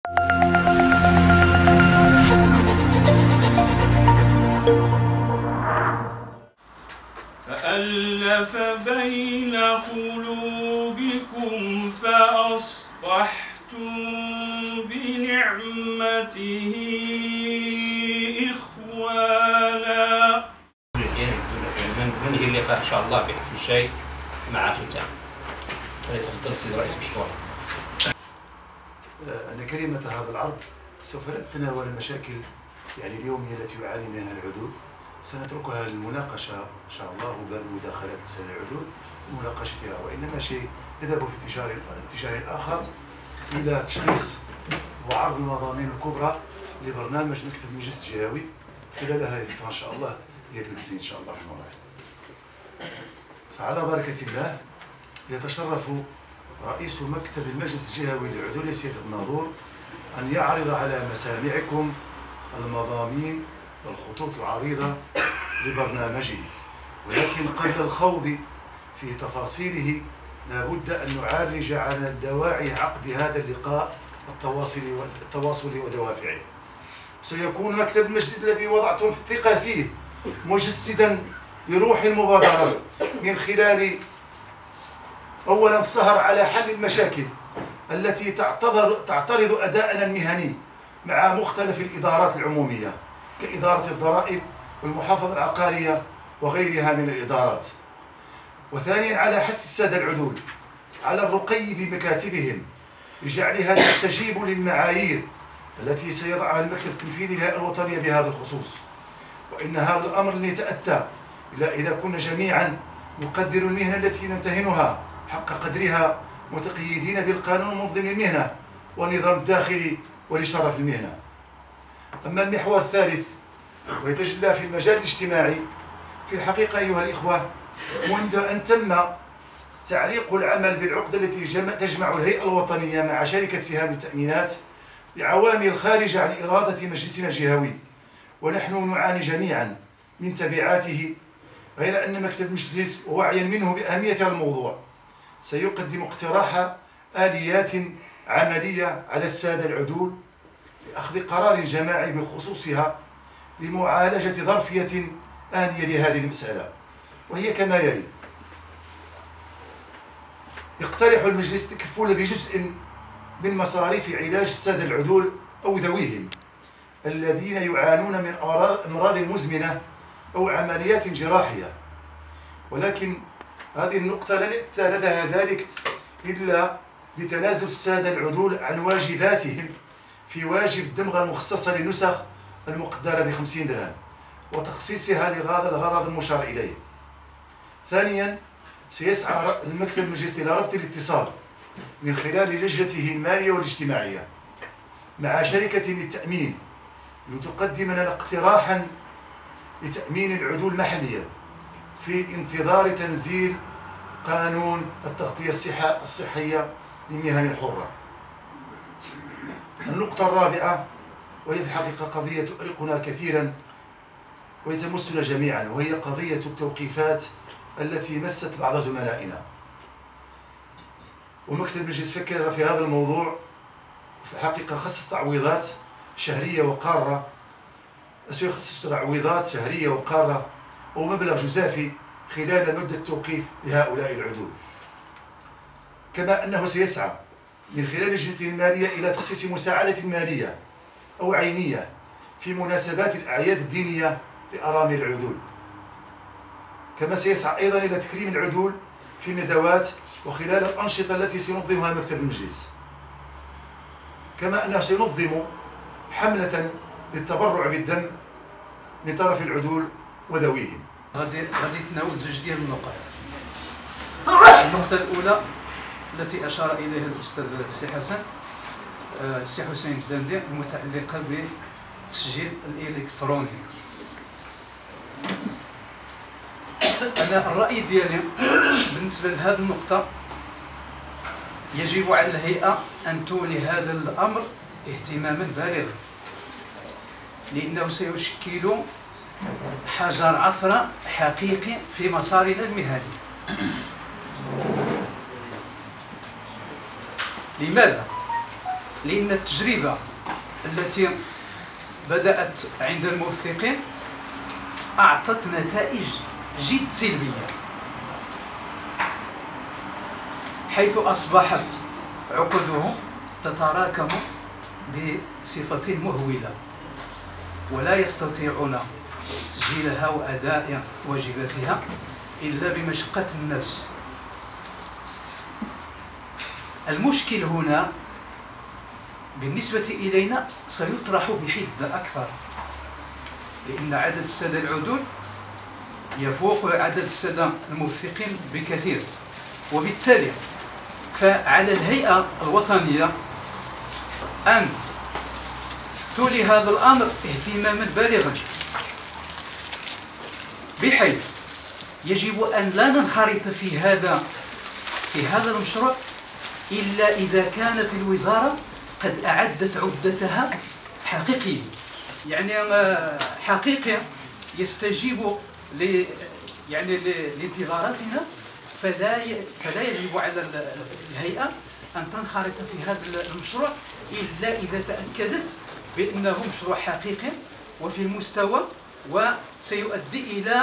فألف بين قلوبكم فأصبحتم بنعمته إخوانا. ننهي اللقاء إن شاء الله بحفل شاي مع ختام. فليتفضل السيد الرئيس مشكورا. أن كلمة هذا العرض سوف نتناول المشاكل اليومية التي يعاني منها العدول، سنتركها للمناقشة إن شاء الله باب مداخلات العدول ومناقشتها، وإنما شيء يذهب في اتجاه آخر إلى تشخيص وعرض المضامين الكبرى لبرنامج مكتب المجلس الجهوي خلال هذه الفترة إن شاء الله، هي 3 سنين إن شاء الله الرحمن الرحيم. فعلى بركة الله يتشرف رئيس مكتب المجلس الجهوي للعدول السيد الناظور أن يعرض على مسامعكم المضامين والخطوط العريضة لبرنامجه، ولكن قبل الخوض في تفاصيله لابد أن نعرج على دواعي عقد هذا اللقاء التواصلي ودوافعه. سيكون مكتب المجلس الذي وضعتم الثقة فيه مجسدا لروح المبادرة من خلال أولا السهر على حل المشاكل التي تعترض أداءنا المهني مع مختلف الإدارات العمومية كإدارة الضرائب والمحافظة العقارية وغيرها من الإدارات، وثانيا على حث السادة العدول على الرقي بمكاتبهم لجعلها تستجيب للمعايير التي سيضعها المكتب التنفيذي للهيئة الوطنية بهذا الخصوص. وإن هذا الأمر اللي يتأتى إذا كنا جميعا نقدر المهنة التي نمتهنها حق قدرها، متقيدين بالقانون المنظم للمهنة والنظام الداخلي ولشرف المهنة. أما المحور الثالث ويتجلى في المجال الاجتماعي، في الحقيقة أيها الإخوة منذ أن تم تعليق العمل بالعقدة التي تجمع الهيئة الوطنية مع شركة سهام التأمينات بعوامل خارجة عن إرادة مجلسنا الجهوي، ونحن نعاني جميعا من تبعاته، غير أن مكتب المجلس ووعيا منه بأهمية هذا الموضوع سيقدم اقتراح آليات عملية على السادة العدول لأخذ قرار جماعي بخصوصها لمعالجة ظرفية آنية لهذه المسألة، وهي كما يلي: يقترح المجلس التكفل بجزء من مصاريف علاج السادة العدول أو ذويهم الذين يعانون من أمراض مزمنة أو عمليات جراحية، ولكن هذه النقطة لن يأتى لها ذلك إلا بتنازل السادة العدول عن واجباتهم في واجب الدمغة المخصصة للنسخ المقدرة ب50 درهم وتخصيصها لهذا الغرض المشار إليه. ثانيا سيسعى المكتب المجلسي إلى ربط الاتصال من خلال لجنته المالية والاجتماعية مع شركة للتأمين لتقدم لنا اقتراحا لتأمين العدول محليا في انتظار تنزيل قانون التغطية الصحية للمهن الحرة. النقطة الرابعة وهي في الحقيقة قضية تؤرقنا كثيرا وتمسنا جميعا، وهي قضية التوقيفات التي مست بعض زملائنا، ومكتب المجلس فكر في هذا الموضوع في الحقيقة خصص تعويضات شهرية وقارة، سيخصص تعويضات شهرية وقارة ومبلغ جزافي خلال مدة توقيف لهؤلاء العدول، كما أنه سيسعى من خلال لجنته المالية إلى تخصيص مساعدة مالية أو عينية في مناسبات الأعياد الدينية لأرامل العدول، كما سيسعى أيضا إلى تكريم العدول في الندوات وخلال الأنشطة التي سينظمها مكتب المجلس، كما أنه سينظم حملة للتبرع بالدم من طرف العدول وذويهم. غادي نتناول زوج ديال النقط. النقطة الأولى التي أشار إليها الأستاذ السي حسن السي حسين الدندي المتعلقة بالتسجيل الإلكتروني. أنا الرأي ديالي بالنسبة لهذه النقطة يجب على الهيئة أن تولي هذا الأمر اهتماما بالغا، لأنه سيشكل حجر عثرة حقيقي في مسارنا المهني. لماذا؟ لأن التجربة التي بدأت عند الموثقين أعطت نتائج جد سلبية، حيث أصبحت عقودهم تتراكم بصفة مهولة ولا يستطيعون تسجيلها وأداء واجباتها إلا بمشقة النفس. المشكل هنا بالنسبة إلينا سيطرح بحدة أكثر، لأن عدد السادة العدول يفوق عدد السادة الموثقين بكثير، وبالتالي فعلى الهيئة الوطنية أن تولي هذا الأمر اهتماما بالغا، بحيث يجب أن لا ننخرط في هذا المشروع إلا إذا كانت الوزارة قد أعدت عدتها حقيقية، يعني حقيقي يستجيب لانتظاراتنا، فلا يجب على الهيئة أن تنخرط في هذا المشروع إلا إذا تأكدت بأنه مشروع حقيقي وفي المستوى وسيؤدي إلى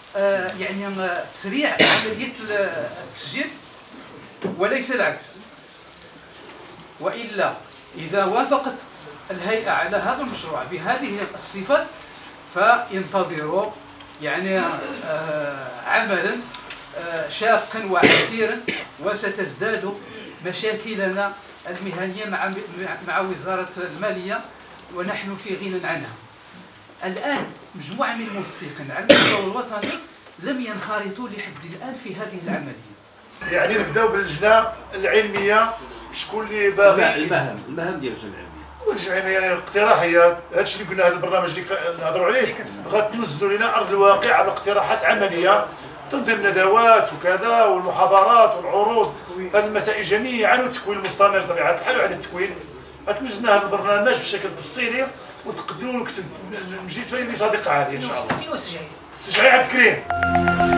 تسريع عملية التسجيل وليس العكس. وإلا إذا وافقت الهيئة على هذا المشروع بهذه الصفات فينتظروا عملا شاقا وعسيرا، وستزداد مشاكلنا المهنية مع وزارة المالية ونحن في غنى عنها. الآن مجموعة من الموثقين على المستوى الوطني لم ينخرطوا لحد الآن في هذه العملية. يعني نبداو باللجنه العلميه، شكون اللي باغي المهام ديال اللجنه العلميه؟ واللجنه العلميه اقتراحيات، هادشي اللي قلنا، هذا البرنامج اللي نهضروا عليه غتنزلوا لنا ارض الواقع على اقتراحات عمليه، تنظيم ندوات وكذا والمحاضرات والعروض، هذه المسائل جميعا، والتكوين المستمر بطبيعه الحال وعدد التكوين. غتنزلنا هذا البرنامج بشكل تفصيلي وتقدموا المجلس المالي بصديقه عاديه ان شاء الله. فين هو السجعي؟ السجعي عبد الكريم.